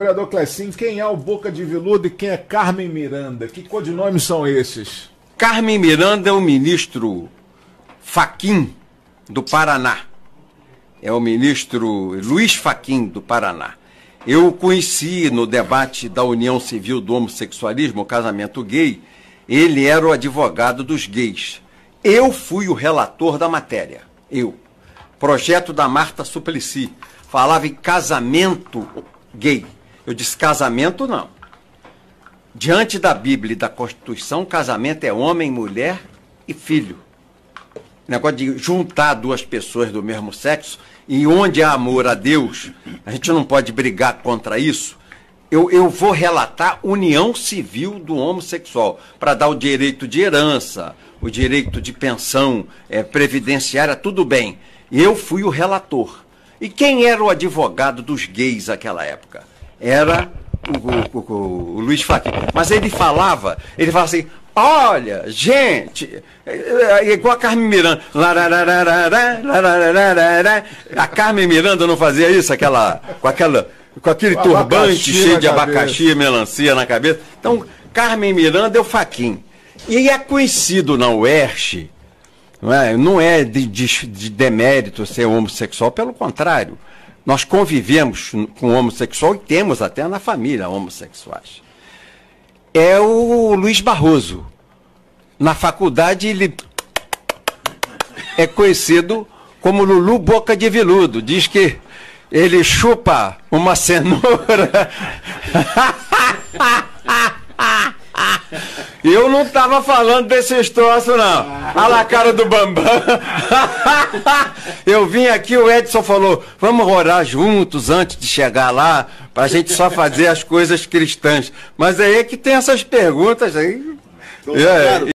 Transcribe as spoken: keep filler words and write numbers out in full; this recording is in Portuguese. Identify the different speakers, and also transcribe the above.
Speaker 1: Vereador Clecim, quem é o Boca de Veludo e quem é Carmen Miranda? Que codinomes são esses?
Speaker 2: Carmen Miranda é o ministro Fachin do Paraná. É o ministro Luiz Fachin do Paraná. Eu o conheci no debate da União Civil do Homossexualismo, o casamento gay. Ele era o advogado dos gays. Eu fui o relator da matéria. Eu. Projeto da Marta Suplicy. Falava em casamento gay. Eu disse casamento não. Diante da Bíblia e da Constituição, casamento é homem, mulher e filho. O negócio de juntar duas pessoas do mesmo sexo, e onde há amor a Deus, a gente não pode brigar contra isso. Eu, eu vou relatar união civil do homossexual, para dar o direito de herança, o direito de pensão é, previdenciária, tudo bem. Eu fui o relator. E quem era o advogado dos gays naquela época? Era o, o, o, o Luiz Fachin. Mas ele falava, ele falava assim, olha, gente, é igual a Carmen Miranda. A Carmen Miranda não fazia isso, aquela, com, aquela, com aquele turbante cheio de abacaxi e melancia na cabeça. Então, Carmen Miranda é o Fachin. E é conhecido na U E R Sh, não é, não é de, de, de demérito ser homossexual, pelo contrário. Nós convivemos com homossexual e temos até na família homossexuais. É o Luiz Barroso. Na faculdade ele é conhecido como Lulu Boca de Veludo. Diz que ele chupa uma cenoura. Eu não estava falando desses troços, não. Olha lá a cara do Bambam. Eu vim aqui, o Edson falou, vamos orar juntos antes de chegar lá, para a gente só fazer as coisas cristãs. Mas aí é que tem essas perguntas aí. É,